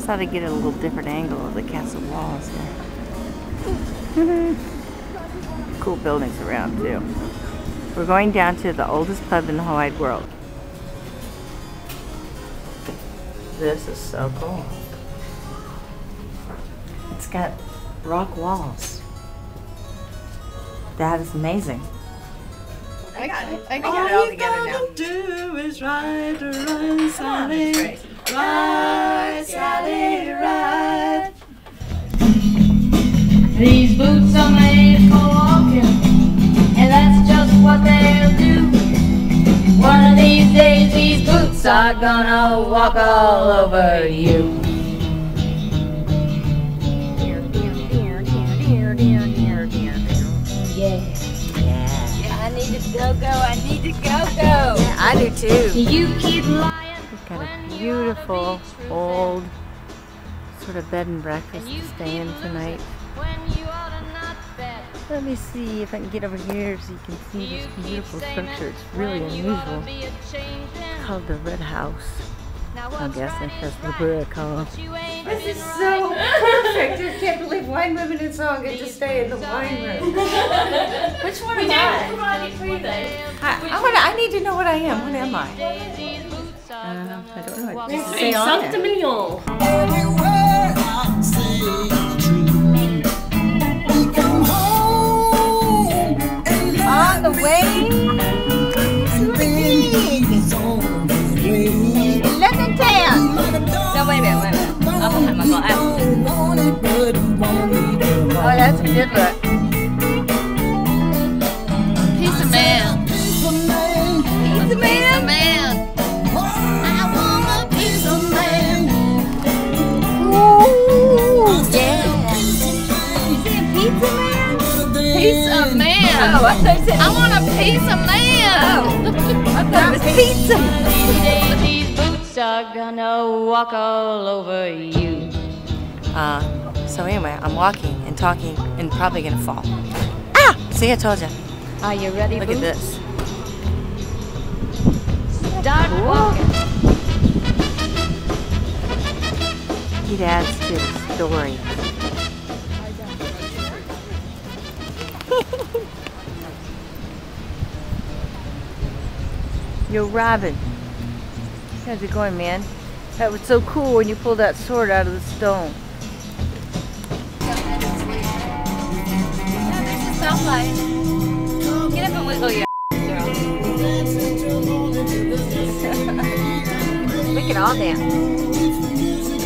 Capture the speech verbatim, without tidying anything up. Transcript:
thought I'd get a little different angle of the castle walls here. Cool buildings around too. We're going down to the oldest pub in the whole wide world. This is so cool. It's got rock walls. That is amazing. I got it. I got it all together now. All you gotta do is ride, ride, Sally. Ride, Sally, ride. These boots are made for walking, and that's just what they'll do. One of these days, these boots are gonna walk all over you. Yeah. Yeah. I need to go, go, I need to go, go. Yeah, I do too. You keep lying. We've got a beautiful old sort of bed and breakfast to stay in tonight. Let me see if I can get over here so you can see this beautiful structure. It's really unusual. It's called the Red House. I'm guessing that's the Berg called. This is so perfect. I can't believe wine, women, and song get to stay in the wine room. Which one am I? I, I, wanna, I need to know what I am. What am I? Uh, I don't know. What Let's to say on it. On the way to the gig. eleven ten. No, wait a minute, wait a minute. I'm gonna have my glasses. Oh, that's a good look. He's a man. He's a man. He's a man. I want a piece of man. Ooh, yeah. You see a pizza man? Piece of man. Oh, I thought you said I want a piece of man. Oh, I thought it was pizza. These boots are gonna walk all over you. Uh, so anyway, I'm walking and talking and probably gonna fall. Ah! See, I told you. Are you ready, Look boots? at this. Start walking. It adds to the story. Yo, Robin. How's it going, man? That was so cool when you pulled that sword out of the stone. Yeah, there's a stoplight. Get up and wiggle your girl. We can all dance.